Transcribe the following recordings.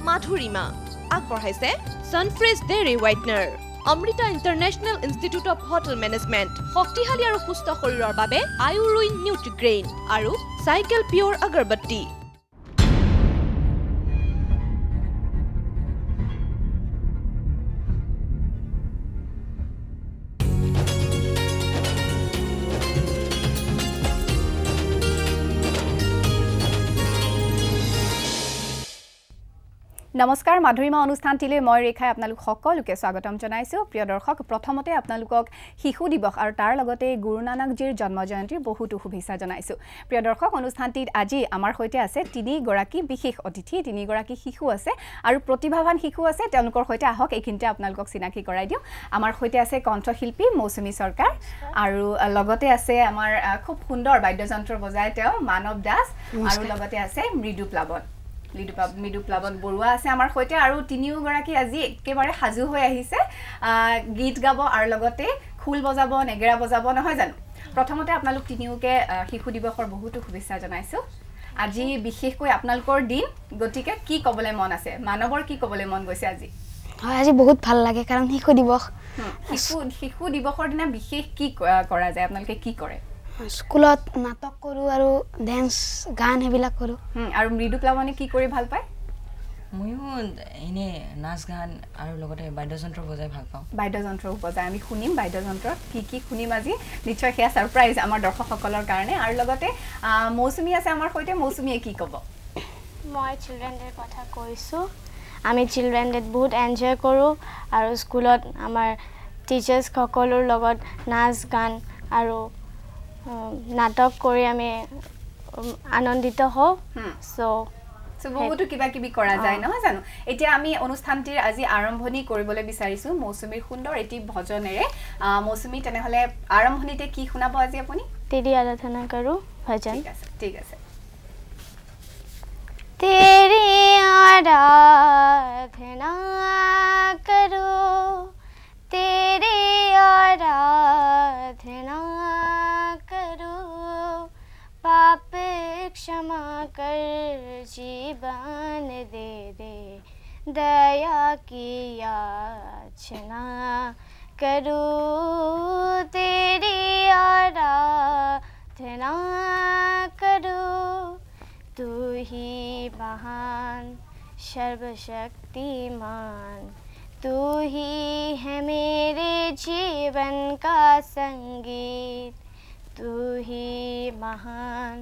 Madhurima. আগবঢ়াইছে Sunfresh Dairy Whitener. Amrita International Institute of Hotel Management. শক্তিশালী আৰু সুস্থ শৰীৰৰ বাবে আয়ুৰুইন নিউট্ৰিগ্ৰেইন আৰু চাইকেল পিয়ৰ আগৰবত্তি. নমস্কাৰ মাধুৰীমা অনুষ্ঠানটিলে মই ৰেখাই আপোনালোক সকলোকে স্বাগতম জনাইছো প্ৰিয় দৰ্শক প্ৰথমতে আপোনালোকক শিশু দিৱস আৰু তাৰ লগতে গুৰু নানকজীৰ জন্ম জয়ন্তীৰ বহুতো শুভেচ্ছা জনাইছো প্ৰিয় দৰ্শক অনুষ্ঠানটিত আজি আমাৰ সৈতে আছে তিনিগৰাকী বিশেষ অতিথি তিনিগৰাকী শিশু আছে আৰু প্ৰতিভাৱান শিশু আছে তেওঁলোকৰ সৈতে আহক এইখিনিতে আপোনালোকক চিনাকি কৰাই দিও আমাৰ সৈতে আছে কণ্ঠশিল্পী মৌচুমী সৰকাৰ আৰু লগতে আছে আমাৰ খুব সুন্দৰ বাদ্যযন্ত্ৰ বজায় তেওঁ মানৱ দাস আৰু লগতে আছে মৃদু প্লাবন বৰুৱা আছে আমাৰ সৈতে আৰু তিনিওগৰাকী আজি একেবাৰে সাজু হৈ আহিছে গীত গাব আৰু লগতে খুল বজাব নেগেৰা বজাব নহয় জানো প্ৰথমতে আপোনালোক তিনিওকে শিশু দিৱসৰ বহুতো শুভেচ্ছা জনাইছো আজি বিশেষকৈ আপোনালোকৰ দিন গতিকে কি কবলে মন আছে মানৱৰ কি কবলে মন গৈছে আজি হয় আজি বহুত ভাল লাগে কাৰণ শিশু দিৱসৰ দিনা বিশেষ কি কৰা যায় আপোনালোকে কি কৰে স্কুলত নাটক কৰো আৰু ডান্স গান হেবিলাক কৰো আৰু মৃদু প্লাবনে কি কৰি ভাল পায় ময়ো এনে নাচ গান আৰু লগতে বাদ্যযন্ত্ৰ বজাই ভাল পাওঁ বাদ্যযন্ত্ৰ বজাই আমি শুনিম বাদ্যযন্ত্ৰ কি শুনিম আজি নিশ্চয় হেয়া সাৰপ্ৰাইজ আমাৰ দৰ্শকসকলৰ কাৰণে আৰু লগতে মৌচুমী আছে আমাৰ সৈতে মৌচুমীয়ে কি ক'ব মই চিলড্ৰেন ডেৰ কথা কৈছো আমি চিলড্ৰেন ডেত বহুত এনজয় কৰো আৰু স্কুলত আমাৰ টিচাৰ্ছ সকলৰ লগত নাচ গান আৰু নাটক কৰি আমি আনন্দিত হওঁ সো বহুতো কিবা কিবি কৰা যায় নহয় জানো এতিয়া আমি অনুষ্ঠানটিৰ আজি আৰম্ভণি কৰিবলৈ বিচাৰিছো মৌচুমীৰ সুন্দৰ এটি ভজনেৰে মৌচুমী তেনেহলে আৰম্ভণিতে কি শুনাব আজি আপুনি তেৰি আৰাধনা কৰো ভজন ঠিক আছে তেৰি আৰাধনা কৰো তেৰি আৰাধনা पाप क्षमा कर जीवन दे दे दया की याचना करो तेरी आराधना करो तू ही महान सर्वशक्तिमान तू ही है मेरे जीवन का संगीत तू ही महान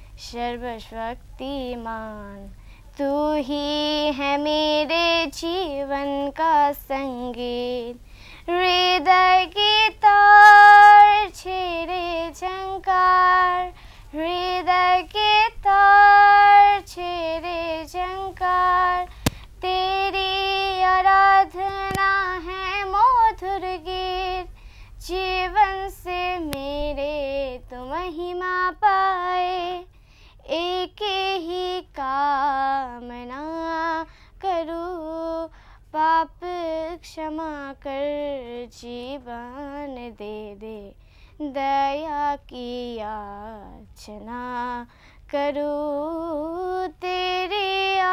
सर्वशक्तिमान तू ही है मेरे जीवन का संगीत हृदय की तार छेड़े झंकार हृदय की तार छेड़े झंकार तेरी आराधना है मधुर गीत जीवन से मेरे तो महिमा पाए एक ही कामना करो पाप क्षमा कर जीवन दे दे दया की याचना करो तेरी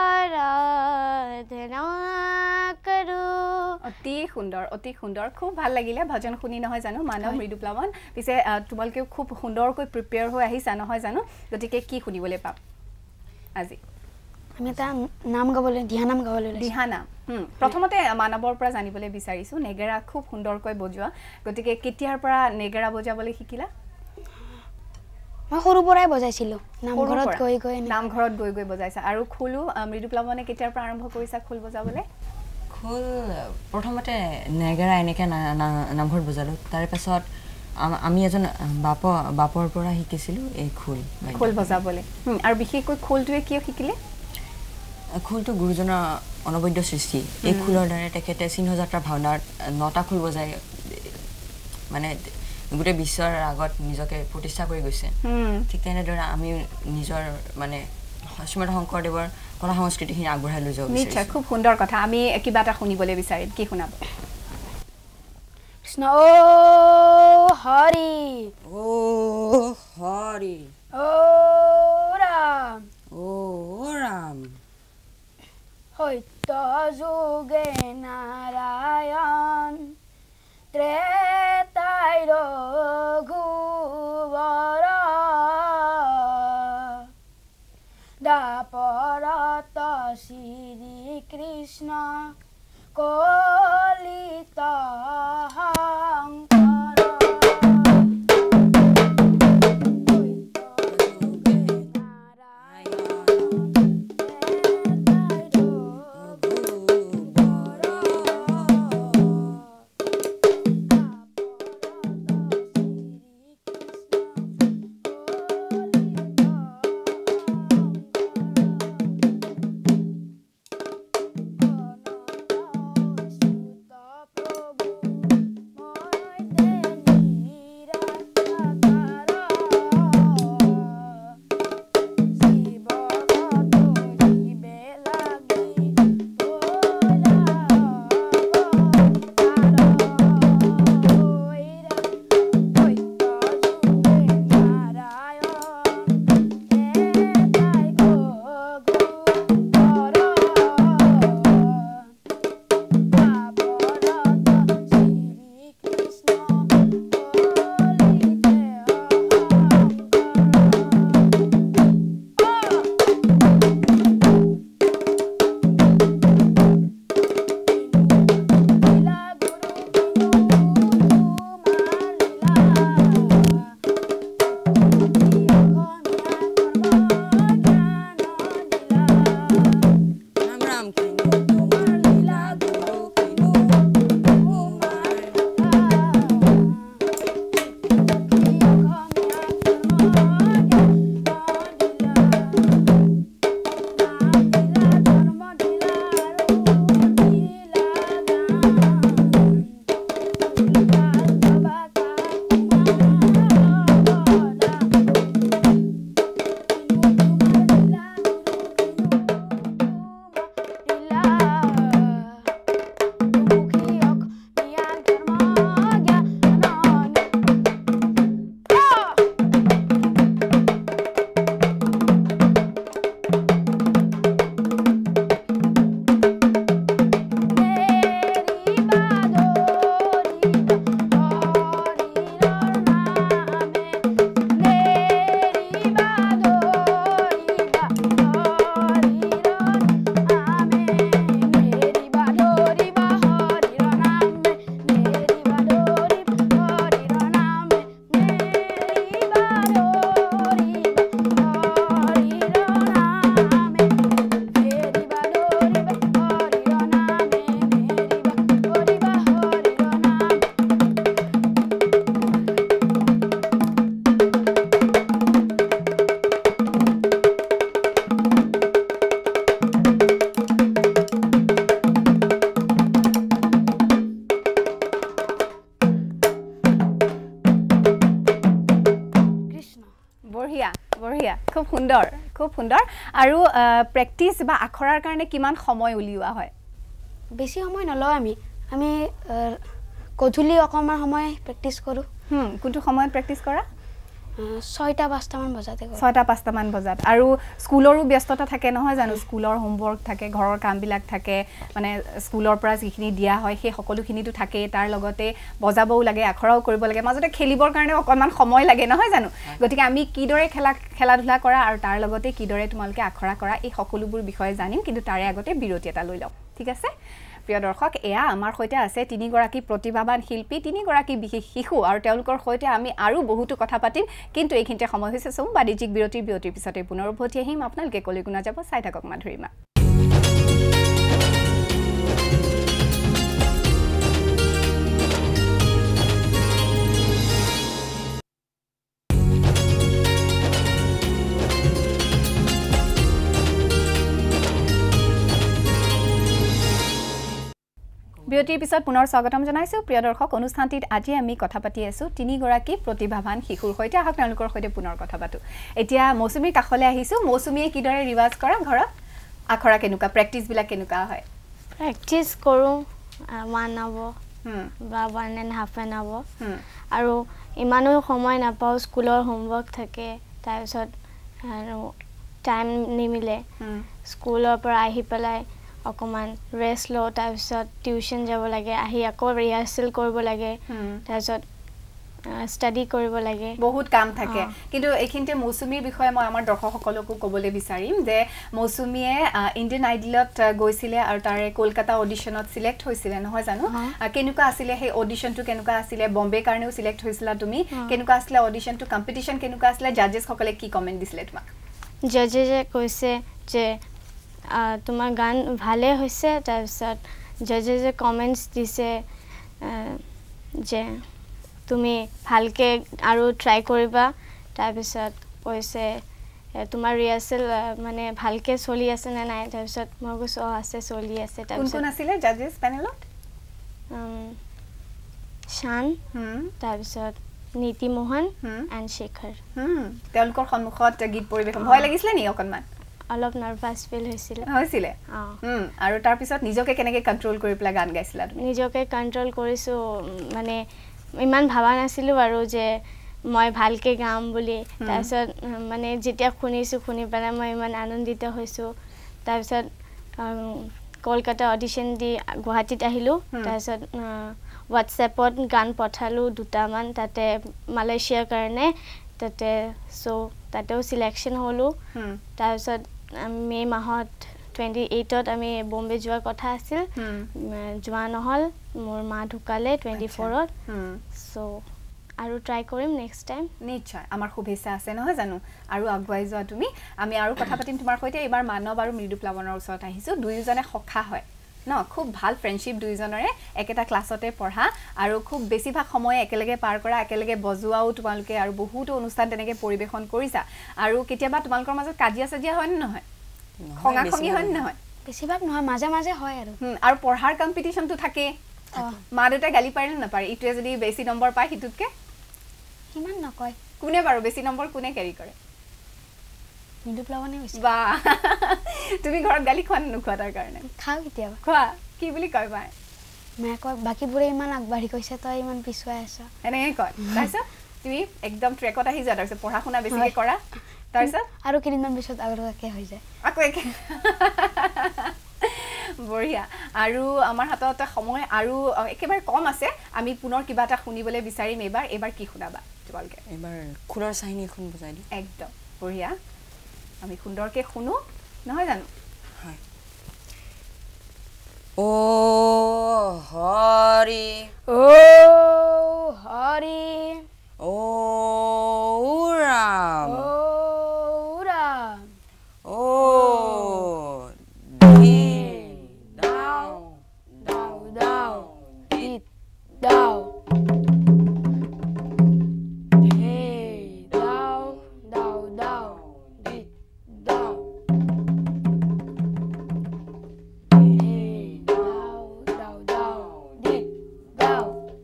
आराधना करो অতি সুন্দৰ খুব ভাল লাগিলে ভজন শুনি নহয় জানো মানৱ মৃদু প্লাবন পিছে তোমালকে খুব সুন্দৰকৈ প্ৰিপেয়াৰ হৈ আহিছা নহয় জানো গতিকে কি শুনিবলৈ পাম আজি আমি এটা নাম গাবলৈ দিহানাম গাবলৈ দিহানাম প্ৰথমতে মানৱৰ পৰা জানিবলৈ বিচাৰিছো নেগেৰা খুব সুন্দৰকৈ বজোৱা গতিকে কেতিয়াৰ পৰা নেগেৰা বজাবলৈ শিকিলা মই সৰু পৰাই বজাইছিলো নামঘৰত গৈ বজাইছা আৰু খুলু মৃদু প্লাবনে কেতিয়াৰ পৰা আৰম্ভ কৰিছা খুল বজাবলৈ খোল প্ৰথমতে নেগেৰা এনেকৈ নামঘৰত বজালোঁ তাৰ পাছত আমি এজন বাপৰ পৰা শিকিছিলোঁ এই খোল বজাবলৈ আৰু বিশেষকৈ খোলটোৱে কিয় শিকিলে খোলটো গুৰুজনৰ অনবদ্য সৃষ্টি এই খোলৰ দ্বাৰা তেখেতে সিংহযাত্ৰা ভাওনাত 9টা খোল বজাই মানে গোটেই বিশ্বৰ আগত নিজকে প্ৰতিষ্ঠা কৰি গৈছে ঠিক তেনেদৰে আমি নিজৰ মানে শ্ৰীমন্ত শংকৰদেৱৰ কলা সংস্কৃতিখিনি আগবঢ়াই লৈ যাওঁ নিশ্চয় খুব সুন্দৰ কথা আমি কিবা এটা শুনিবলৈ বিচাৰিম কি শুনাব কৃষ্ণ ও হৰি ও ৰাম সত্য যোগে নাৰায়ণ ত্ৰেতাই ৰঘুবৰ দাপৰত শ্ৰীকৃষ্ণ কলিত খুব সুন্দৰ আৰু প্ৰেক্টিস বা আখৰাৰ কাৰণে কিমান সময় উলিওৱা হয় বেছি সময় নলওঁ আমি গধূলি অকমান সময় প্ৰেক্টিস কৰো কোনটো সময়ত প্ৰেক্টিস কৰা 6টা 5টা মান বজাতে কৰো 6টা 5টা মান বজাত আৰু স্কুলৰো ব্যস্ততা থাকে নহয় জানো স্কুলৰ হোমৱৰ্ক থাকে ঘৰৰ কামবিলাক থাকে মানে স্কুলৰ পৰা যিখিনি দিয়া হয় সেই সকলোখিনিটো থাকে তাৰ লগতে বজাবও লাগে আখৰাও কৰিব লাগে মাজতে খেলিবৰ কাৰণে অকমান সময় লাগে নহয় জানো গতিকে আমি কিদৰে খেলা-ধুলা কৰা আৰু তাৰ লগতে কিদৰে তোমালকে আখৰা কৰা এই সকলোবোৰ বিষয়ে জানিম কিন্তু তাৰে আগতে বিৰতি এটা লৈ লওঁ ঠিক আছে প্ৰিয় দৰ্শক এয়া আমাৰ সৈতে আছে তিনিগৰাকী প্ৰতিভাবান শিল্পী তিনিগৰাকী বিশেষ শিশু আৰু তেওঁলোকৰ সৈতে আমি আৰু বহুতো কথা পাতিম কিন্তু এইখিনিতে সময় হৈছে সোম বাণিজ্যিক বিৰতিৰ পিছতে পুনৰ উভতি আহিম আপোনালোকে কলৈ গুণা যাব চাই থাকক মাধুৰিমা বিৰতিৰ পিছত পুনৰ স্বাগতম জনাইছো প্ৰিয় দৰ্শক অনুষ্ঠানটিত আজি আমি কথা পাতি আছো তিনিগৰাকী প্ৰতিভাবান শিশুৰ সৈতে আহক তেওঁলোকৰ সৈতে পুনৰ কথা পাতো এতিয়া মৌসুমীৰ কাখলে আহিছো মৌসুমীয়ে কিদৰে ৰিভাইজ কৰা ঘৰত আখৰা কেনুকা প্ৰেক্টিস বিলাক কেনুকা হয় প্ৰেক্টিস কৰো 1 hour বা 1.5 hour আৰু ইমানো সময় নাপাও স্কুলৰ হোমৱৰ্ক থাকে তাৰ পিছত আৰু টাইম নিমিলে স্কুলৰ পৰা আহি পেলাই অকমান ৰেষ্ট লওঁ তাৰপিছত টিউচন যাব লাগে আহি আকৌ ৰিহাৰ্সেল কৰিব লাগে তাৰপিছত ষ্টাডি কৰিব লাগে বহুত কাম থাকে কিন্তু এইখিনিতে মৌসুমীৰ বিষয়ে মই আমাৰ দৰ্শকসকলকো ক'বলৈ বিচাৰিম যে মৌসুমীয়ে ইণ্ডিয়ান আইডলত গৈছিলে আৰু তাৰে কলকাতা অডিশনত সিলেক্ট হৈছিলে নহয় জানো কেনেকুৱা আছিলে সেই অডিশনটো কেনেকুৱা আছিলে বম্বে কাৰণেও সিলেক্ট হৈছিলা তুমি কেনেকুৱা আছিলে অডিশনটো কম্পিটিশন কেনেকুৱা আছিলে জাজেছ সকলে কি কমেন্ট দিছিলে তোমাক জাজেছে কৈছে যে তোমাৰ গান ভালে হৈছে তাৰপিছত জাজেছে কমেন্টস দিছে যে তুমি ভালকে আৰু ট্রাই কৰিবা তাৰপিছত কৈছে তোমাৰ ৰিহাৰ্সেল মানে ভালকে চলি আছে না নাই তাৰপিছত মই কৈছো আছে চলি আছে তাৰপিছত কোন আছিল জাজেছ প্যানেলত শান তাৰপিছত নীতি মোহন এণ্ড শেখৰ তেওঁলোকৰ সন্মুখত গীত পৰিবেশন ভয় লাগিছিলে নি অকনমান অলপ নাৰ্ভাস ফিল হৈছিলে আৰু তাৰ পিছত নিজকে কেনেকৈ কন্ট্ৰোল কৰি পেলা গান গাইছিলা তুমি নিজকে কন্ট্ৰোল কৰিছো মানে ইমান ভাবা নাছিলো আৰু যে মই ভালকে গাম বুলি তাৰপিছত মানে যেতিয়া শুনি পেলাই মই ইমান আনন্দিত হৈছো তাৰপিছত কলকাতা অডিশন দি গুৱাহাটীত আহিলো তাৰপিছত হোৱাটছএপত গান পঠালো দুটামান তাতে মালয়েছিয়াৰ কাৰণে তাতে সো তাতেও সিলেকশন হলো তাৰপিছত মে মাহত 28ত আমি বম্বে যোৱাৰ কথা আছিল যোৱা নহল মোৰ মা ঢুকালে 24ত সো আৰু ট্রাই কৰিম নেক্সট টাইম নিশ্চয় আমাৰ শুভেচ্ছা আছে নহয় জানো আৰু আগুৱাই যোৱা তুমি আমি আৰু কথা পাতিম তোমাৰ সৈতে এবাৰ মানৱ আৰু মৃদু প্লাৱনৰ ওচৰত আহিছো দুইজনে সখা হয় ন খুব ভাল ফ্ৰেণ্ডশিপ দুইজনৰে একেটা ক্লাছতে পঢ়া আৰু খুব বেছিভাগ সময় একেলগে পাৰ কৰা একেলগে বজুৱাও তোমালোকে আৰু বহুতো অনুষ্ঠান তেনেকে পৰিবেশন কৰিছা আৰু কেতিয়াবা তোমালোকৰ মাজত কাজিয়া সাজিয়া হয় নে নহয় খঙাখঙি হয় নে নহয় বেছিভাগ নহয় মাজে মাজে হয় আৰু পঢ়াৰ কম্পিটিশনটো থাকে মা দেউতাই গালি পাৰে নে নাপাৰে ইটোৱে যদি বেছি নম্বৰ পায় হিতুতকে ইমান নকয় কোনে বাৰু বেছি নম্বৰ কোনে ক্যাৰি কৰে মৃদু প্লাৱনে হৈছে বা তুমি ঘৰত গালি খোৱা নোখোৱা তাৰ কাৰণে খাও কেতিয়াবা খোৱা কি বুলি কয় বাই মায়ে কয় বাকীবোৰে ইমান আগবাঢ়ি গৈছে তই ইমান পিছুৱাই আছ এনেকৈ কয় তাৰপিছত তুমি একদম ট্ৰেকত আহি যোৱা তাৰপিছত পঢ়া শুনা বেছিকৈ কৰা তাৰপিছত আৰু কেইদিনমান পিছত আগৰকে হৈ যায় আকৌ একে বঢ়িয়া আৰু আমাৰ হাতত সময় আৰু একেবাৰে কম আছে আমি পুনৰ কিবা এটা শুনিবলৈ বিচাৰিম এবাৰ কি শুনাবা তোমালোকে এবাৰ খুলৰ চাহিনী এখন বজাই দিম একদম বঢ়িয়া আমি সুন্দৰকে শুনো নহয় জানো হয় ও হৰি ও হৰি ও ৰাম ও ৰাম ও দিন দাও দাও দাও দিত দাও দাও দাও দাও দিত দাও দাও দাও দাও দিত দাও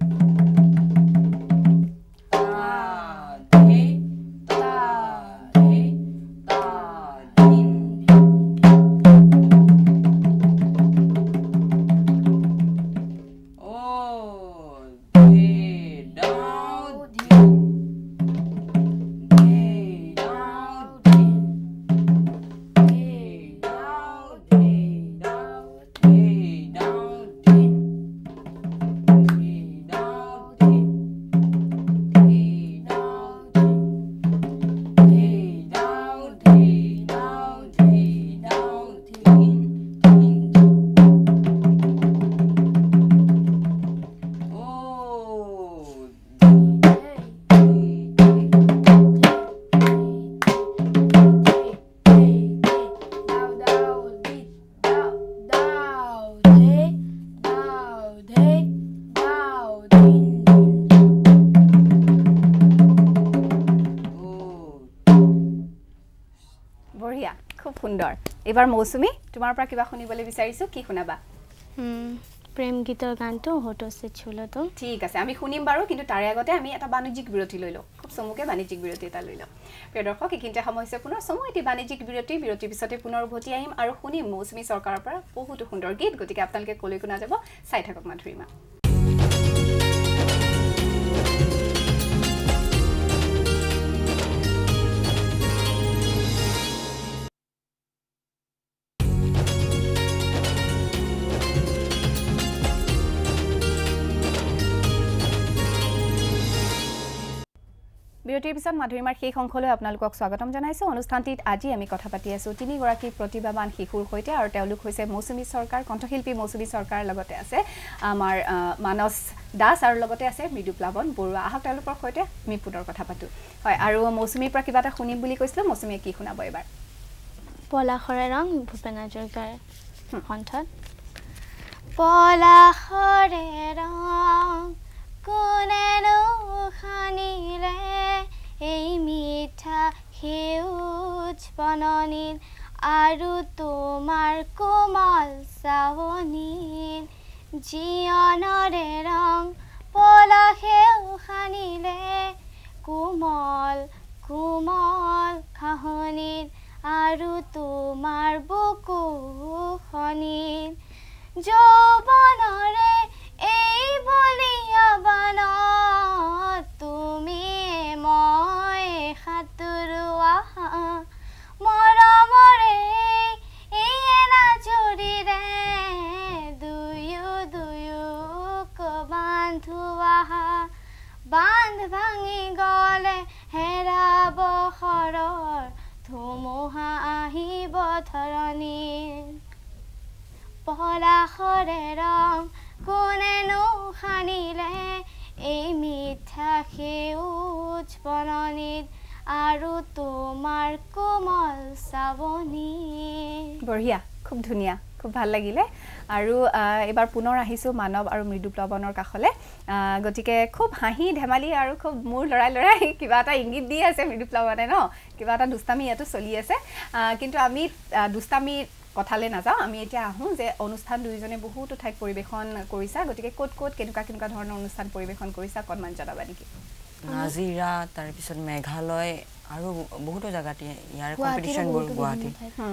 খুব সুন্দৰ এবাৰ মৌসুমী তোমাৰ পৰা কিবা শুনিবলৈ বিচাৰিছো কি শুনাবা প্ৰেম গীতৰ গানটো হটো সে ছুলো তো ঠিক আছে আমি শুনিম বাৰু কিন্তু তাৰে আগতে আমি এটা বাণিজ্যিক বিৰতি লৈ লওঁ খুব চমুকে বাণিজ্যিক বিৰতি এটা লৈ লওঁ প্ৰিয় দৰ্শক এইখিনিতে সময় হৈছে পুনৰ চমু এটি বাণিজ্যিক বিৰতিৰ পিছতে পুনৰ উভতি আহিম আৰু শুনিম মৌসুমী চৰকাৰৰ পৰা বহুতো সুন্দৰ গীত গতিকে আপোনালোকে কলৈ কোনা যাব চাই থাকক মাধুৰীমা বিৰতিৰ পিছত মাধুৰীমাৰ সেই অংশলৈ আপোনালোকক স্বাগতম জনাইছো অনুষ্ঠানটিত আজি আমি কথা পাতি আছো তিনিগৰাকী প্ৰতিভাবান শিশুৰ সৈতে আৰু তেওঁলোক হৈছে মৌচুমী সৰকাৰ কণ্ঠশিল্পী মৌচুমী সৰকাৰ লগতে আছে আমাৰ মানস দাস আৰু লগতে আছে মৃদুপ্লাৱন বৰুৱা আহক তেওঁলোকৰ সৈতে আমি পুনৰ কথা পাতো হয় আৰু মৌচুমীৰ পৰা কিবা এটা শুনিম বুলি কৈছিল মৌচুমীয়ে কি শুনাব এবাৰ পলাশৰে ৰং ভূপেন হাজৰিকাৰ কণ্ঠত পলাশৰে ৰং কোনেনো খানিলে এই মিঠা সেউজ বননীত আৰু তোমাৰ কোমল চাৱনীত জীৱনৰে ৰং পলাশেও খানিলে কোমল কোমল ঘাঁহনিত আৰু তোমাৰ বুকুখনিত যৌৱনৰে এই বলিয়া বানত তুমি মই সাঁতোৰোৱা মৰমৰে এই এনাজৰিৰে দুয়োক বান্ধোৱা বান্ধ ভাঙি গ'লে হেৰাব শৰৰ ধুমুহা আহিব ধৰণীত পলাশৰে ৰং কোনেনো খানিলে এই মিঠা সেউজ বননীত আৰু তোমাৰ কোমল চাৱনীত বঢ়িয়া খুব ধুনীয়া খুব ভাল লাগিলে আৰু এবাৰ পুনৰ আহিছো মানৱ আৰু মৃদুপ্লাৱনৰ কাখলে গতিকে খুব হাঁহি ধেমালি আৰু খুব মূৰ লৰাই কিবা এটা ইংগিত দি আছে মৃদুপ্লাৱনে ন কিবা এটা দুষ্টামি ইয়াতো চলি আছে কিন্তু আমি দুষ্টামি কথালে নাযাওঁ আমি এতিয়া আহোঁ যে অনুষ্ঠান দুইজনে বহুতো ঠাইত পৰিৱেশন কৰিছা গতিকে ক'ত কেনেকুৱা ধৰণৰ অনুষ্ঠান পৰিৱেশন কৰিছা অকণমান জনাবা নেকি নাজিৰা তাৰপিছত মেঘালয় আৰু বহুতো জেগাত ইয়াৰ কম্পিটিশ্যনবোৰ গুৱাহাটী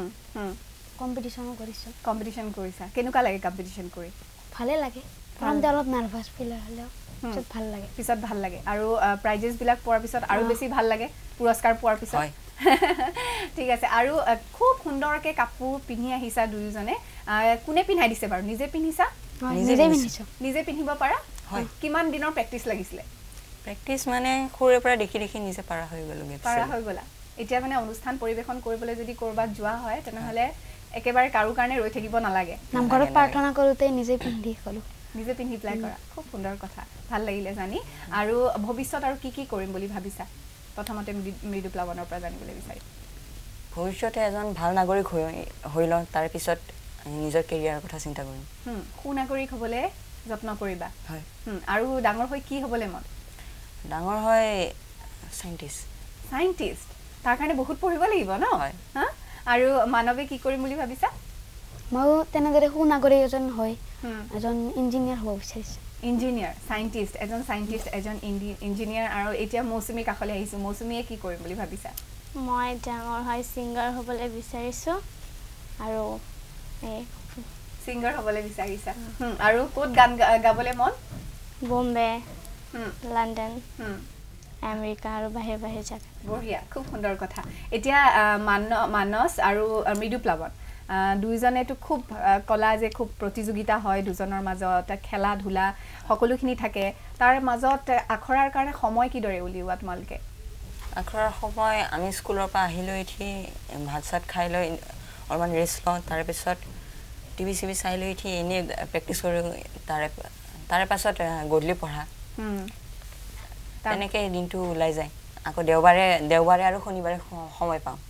কম্পিটিশ্যন কৰিছা কেনেকুৱা লাগে কম্পিটিশ্যন কৰি ভালে লাগে প্ৰথমতে অলপ নাৰ্ভাছ ফিল হ'লেও পিছত ভাল লাগে আৰু প্ৰাইজেছবিলাক পোৱাৰ পিছত আৰু বেছি ভাল লাগে পুৰস্কাৰ পোৱাৰ পিছত ঠিক আছে আৰু খুব সুন্দৰকৈ কাপোৰ পিন্ধি আহিছা দুয়োজনে কোনে পিন্ধাই দিছে বাৰু নিজে পিন্ধিছা নিজে পিন্ধিব পাৰা কিমান দিনৰ প্ৰেক্টিছ লাগিছিলে প্ৰেক্টিছ মানে সৰুৰে পৰা দেখি নিজে পাৰা হৈ গ'লা এতিয়া মানে অনুষ্ঠান পৰিৱেশন কৰিবলৈ যদি ক'ৰবাত যোৱা হয় তেনেহ'লে একেবাৰে কাৰো কাৰণে ৰৈ থাকিব নালাগে নামঘৰত প্ৰাৰ্থনা কৰোঁতে নিজে পিন্ধি প্লাই কৰা খুব সুন্দৰ কথা ভাল লাগিলে জানি আৰু ভৱিষ্যত আৰু কি কৰিম বুলি ভাবিছা প্ৰথমতে মৃদুপ্লাৱনৰ পৰা জানিবলৈ বিচাৰিম ভৱিষ্যতে এজন ভাল নাগৰিক হৈ লওঁ তাৰপিছত নিজৰ কেৰিয়াৰৰ কথা চিন্তা কৰিম সুনাগৰিক হ'বলৈ যত্ন কৰিবা হয় আৰু ডাঙৰ হৈ কি হ'বলৈ মন ডাঙৰ হৈ চাইণ্টিষ্ট তাৰ কাৰণে বহুত পঢ়িব লাগিব ন আৰু মানৱে কি কৰিম বুলি ভাবিছা ময়ো তেনেদৰে সুনাগৰিক এজন হয় এজন ইঞ্জিনিয়াৰ হ'ব বিচাৰিছোঁ এজন চাইণ্টিষ্ট এজন ইঞ্জিনিয়াৰ আৰু এতিয়া মৌচুমী কাষলৈ আহিছোঁ মৌচুমীয়ে কি কৰিম বুলি ভাবিছা মই ডাঙৰ হৈ ছিংগাৰ হ'বলৈ বিচাৰিছোঁ আৰু ছিংগাৰ হ'বলৈ বিচাৰিছা আৰু ক'ত গান গাবলৈ মন বম্বে লণ্ডন আমেৰিকা আৰু বাহিৰ জেগা বঢ়িয়া খুব সুন্দৰ কথা এতিয়া মানস আৰু মৃদুপ্লাৱন দুইজনেতো খুব কলা যে খুব প্ৰতিযোগিতা হয় দুজনৰ মাজত খেলা ধূলা সকলোখিনি থাকে তাৰ মাজত আখৰাৰ কাৰণে সময় কিদৰে উলিওৱা তোমালোকে আখৰাৰ সময় আমি স্কুলৰ পৰা আহিলৈ উঠি ভাত চাত খাই লৈ অলপমান ৰেষ্ট লওঁ তাৰপিছত টিভি চিভি চাই লৈ উঠি এনেই প্ৰেক্টিছ কৰোঁ তাৰে পাছত গধূলি পঢ়া তেনেকৈ দিনটো ওলাই যায় আকৌ দেওবাৰে আৰু শনিবাৰে সময় পাওঁ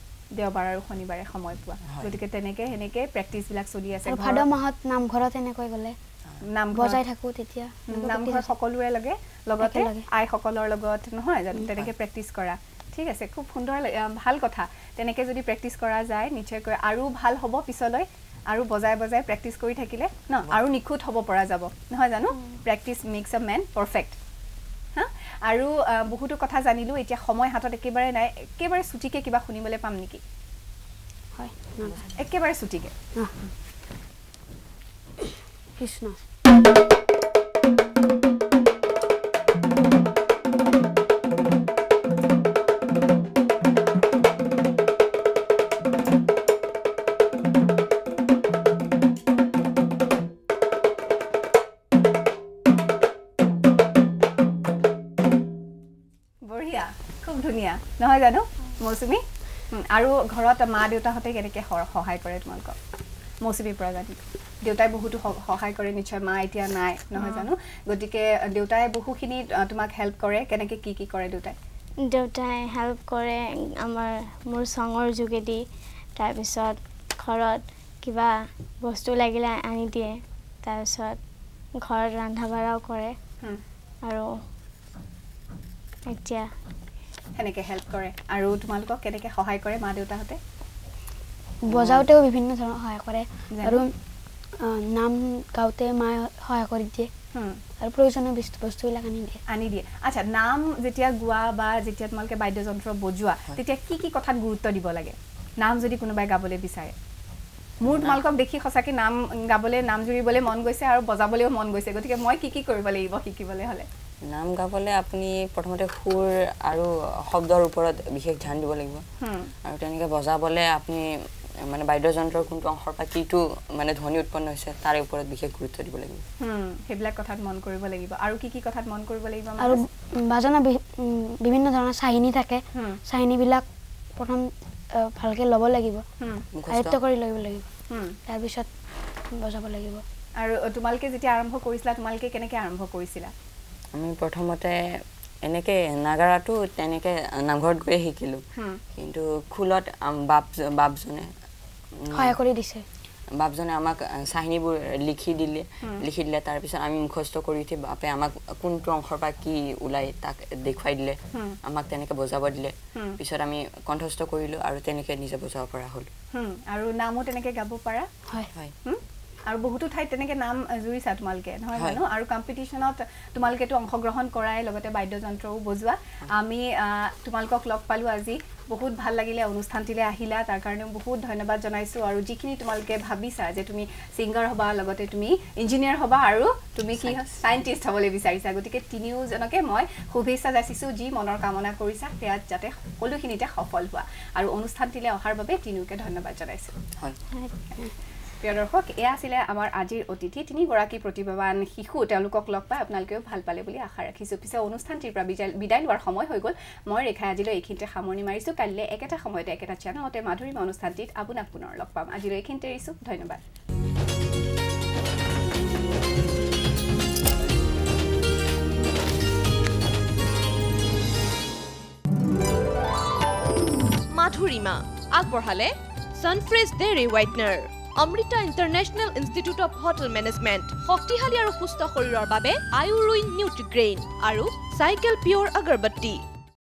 গতিকে সেনেকৈ প্ৰেক্টিছবিলাক চলি আছে ভাদ মাহত নামঘৰত এনেকৈ গ'লে বজাই থাকোঁ তেতিয়া নামঘৰত সকলোৰে লগতে আইসকলৰ লগত নহয় জানো তেনেকৈ প্ৰেক্টিছ কৰা ঠিক আছে খুব সুন্দৰ ভাল কথা তেনেকৈ যদি প্ৰেক্টিছ কৰা যায় নিশ্চয়কৈ আৰু ভাল হ'ব পিছলৈ আৰু বজাই প্ৰেক্টিছ কৰি থাকিলে ন আৰু নিখুঁত হ'ব পৰা যাব নহয় জানো practice makes a man perfect আৰু বহুতো কথা জানিলোঁ এতিয়া সময় হাতত একেবাৰে নাই একেবাৰে ছুটিকৈ কিবা শুনিবলৈ পাম নেকি হয় একেবাৰে ছুটিকৈ কৃষ্ণ ধুনীয়া নহয় জানো মৌচুমী আৰু ঘৰত মা দেউতাহঁতে কেনেকৈ সহায় কৰে তোমালোকক মৌচুমীৰ পৰা জানি দেউতাই বহুতো সহায় কৰে নিশ্চয় মা এতিয়া নাই নহয় জানো গতিকে দেউতাই বহুখিনি তোমাক হেল্প কৰে কেনেকৈ কি কৰে দেউতাই হেল্প কৰে মোৰ চঙৰ যোগেদি তাৰপিছত ঘৰত কিবা বস্তু লাগিলে আনি দিয়ে তাৰপিছত ঘৰত ৰন্ধা বঢ়াও কৰে আৰু এতিয়া সেনেকৈ হেল্প কৰে আৰু তোমালোকক কেনেকৈ সহায় কৰে মা দেউতাহঁতে বজাওতেও বিভিন্ন ধৰণৰ সহায় কৰে আৰু নাম গাওঁতে মায়ে সহায় কৰি দিয়ে আৰু প্ৰয়োজনীয় বস্তুবিলাক আনি দিয়ে আচ্ছা নাম যেতিয়া গোৱা বা যেতিয়া তোমালোকে বাদ্যযন্ত্ৰ বজোৱা তেতিয়া কি কথাত গুৰুত্ব দিব লাগে নাম যদি কোনোবাই গাবলৈ বিচাৰে মোৰ তোমালোকক দেখি সঁচাকৈ নাম গাবলৈ নাম জুৰিবলৈ মন গৈছে আৰু বজাবলৈও মন গৈছে গতিকে মই কি কৰিব লাগিব শিকিবলৈ হ'লে নাম গাবলৈ আপুনি প্ৰথমতে সুৰ আৰু শব্দৰ ওপৰত বিশেষ ধ্যান দিব লাগিব আৰু তেনেকৈ বজাবলৈ আপুনি মানে বাদ্যযন্ত্ৰৰ কোনটো অংশৰ পৰা কিটো মানে ধ্বনি উৎপন্ন হৈছে তাৰ ওপৰত বিশেষ গুৰুত্ব দিব লাগিব সেইবিলাক কথাত মন কৰিব লাগিব আৰু কি কথাত মন কৰিব লাগিব আৰু বাজনা বিভিন্ন ধৰণৰ চাহিনী থাকে চাহিনীবিলাক প্ৰথম ভালকৈ ল'ব লাগিব আয়ত্ত কৰি ল'ব লাগিব তাৰপিছত বজাব লাগিব আৰু তোমালোকে যেতিয়া আৰম্ভ কৰিছিলা তোমালোকে কেনেকৈ আৰম্ভ কৰিছিলা আমি প্ৰথমতে এনেকৈ নাগাৰাটো তেনেকৈ নামঘৰত গৈ শিকিলোঁ কিন্তু খোলত বাপজনে সহায় কৰি দিছে বাপজনে আমাক চাহিনীবোৰ লিখি দিলে তাৰপিছত আমি মুখস্থ কৰি উঠি বাপে আমাক কোনটো অংশৰ পৰা কি ওলাই তাক দেখুৱাই দিলে আমাক তেনেকৈ বজাব দিলে পিছত আমি কণ্ঠস্থ কৰিলোঁ আৰু তেনেকৈ নিজে বজাব পৰা হ'ল আৰু নামো তেনেকৈ গাব পাৰা হয় আৰু বহুতো ঠাইত তেনেকৈ নাম জুৰিছা তোমালোকে নহয় জানো আৰু কম্পিটিশ্যনত তোমালোকেতো অংশগ্ৰহণ কৰাই লগতে বাদ্যযন্ত্ৰও বজোৱা আমি তোমালোকক লগ পালোঁ আজি বহুত ভাল লাগিলে অনুষ্ঠানটিলৈ আহিলা তাৰ কাৰণেও বহুত ধন্যবাদ জনাইছোঁ আৰু যিখিনি তোমালোকে ভাবিছা যে তুমি ছিংগাৰ হ'বা লগতে তুমি ইঞ্জিনিয়াৰ হ'বা আৰু তুমি কি চাইণ্টিষ্ট হ'বলৈ বিচাৰিছা গতিকে তিনিওজনকে মই শুভেচ্ছা যাচিছোঁ যি মনৰ কামনা কৰিছা সেয়াত যাতে সকলোখিনিতে সফল হোৱা আৰু অনুষ্ঠানটিলৈ অহাৰ বাবে তিনিওকে ধন্যবাদ জনাইছোঁ প্ৰিয় দৰ্শক এয়া আছিলে আমাৰ আজিৰ অতিথি তিনিগৰাকী প্ৰতিভাৱান শিশু তেওঁলোকক লগ পাই আপোনালোকেও ভাল পালে বুলি আশা ৰাখিছোঁ পিছে অনুষ্ঠানটিৰ পৰা বিদায় লোৱাৰ সময় হৈ গ'ল মই ৰেখাই আজিলৈ এইখিনিতে সামৰণি মাৰিছোঁ কাইলৈ একেটা সময়তে একেটা চেনেলতে মাধুৰীমা অনুষ্ঠানটিত আপোনাক পুনৰ লগ পাম আজিলৈ এইখিনিতে এৰিছোঁ ধন্যবাদ মাধুৰীমা আগবঢ়ালে Sunfresh dairy whitener Amrita international institute of hotel management শক্তিশালী আৰু সুস্থ শৰীৰৰ বাবে আয়ুৰুইন নিউট্ৰিগ্ৰেইন আৰু চাইকেল পিয়ৰ আগৰবত্তি